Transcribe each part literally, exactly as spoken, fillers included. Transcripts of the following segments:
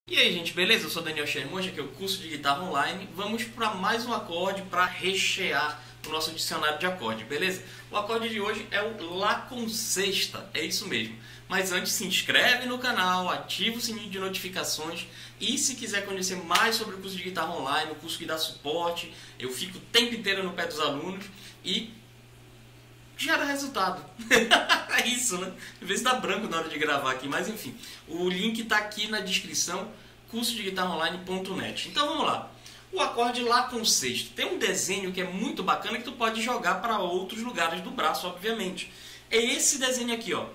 E aí, gente, beleza? Eu sou Daniel Sherman, aqui é o curso de guitarra online. Vamos para mais um acorde para rechear o nosso dicionário de acorde, beleza? O acorde de hoje é o Lá com sexta, é isso mesmo. Mas antes, se inscreve no canal, ativa o sininho de notificações e se quiser conhecer mais sobre o curso de guitarra online, o curso que dá suporte, eu fico o tempo inteiro no pé dos alunos e gera resultado. É isso, né? Às vezes dá branco na hora de gravar aqui, mas enfim. O link está aqui na descrição, curso de guitarra online ponto net. Então vamos lá. O acorde Lá com sexto. Tem um desenho que é muito bacana que tu pode jogar para outros lugares do braço, obviamente. É esse desenho aqui, ó.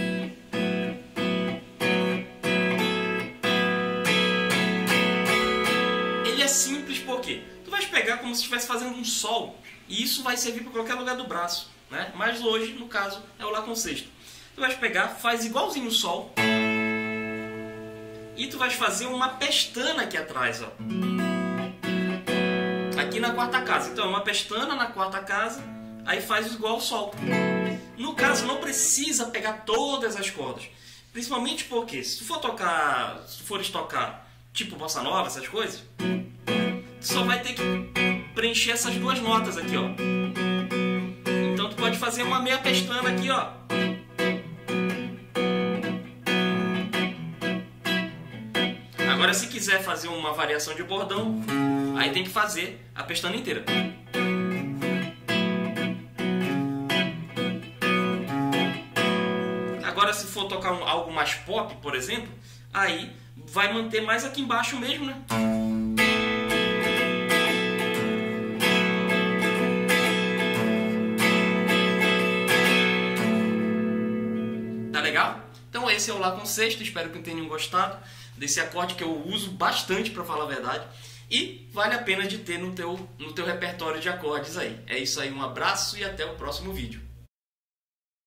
Ele é simples porque tu vais pegar como se estivesse fazendo um sol e isso vai servir para qualquer lugar do braço, né? Mas hoje, no caso, é o Lá com sexto. Tu vais pegar, faz igualzinho o sol e tu vais fazer uma pestana aqui atrás, ó. Aqui na quarta casa. Então é uma pestana na quarta casa, aí faz igual o sol. No caso, não precisa pegar todas as cordas. Principalmente porque se tu for tocar, se tu fores tocar tipo bossa nova, essas coisas, tu só vai ter que preencher essas duas notas aqui, ó. Então tu pode fazer uma meia pestana aqui, ó. Agora, se quiser fazer uma variação de bordão, aí tem que fazer a pestana inteira. Agora, se for tocar um, algo mais pop, por exemplo, aí vai manter mais aqui embaixo mesmo, né? Tá legal? Então esse é o Lá com sexto, espero que tenham gostado desse acorde que eu uso bastante, para falar a verdade, e vale a pena de ter no teu, no teu repertório de acordes aí. É isso aí, um abraço e até o próximo vídeo.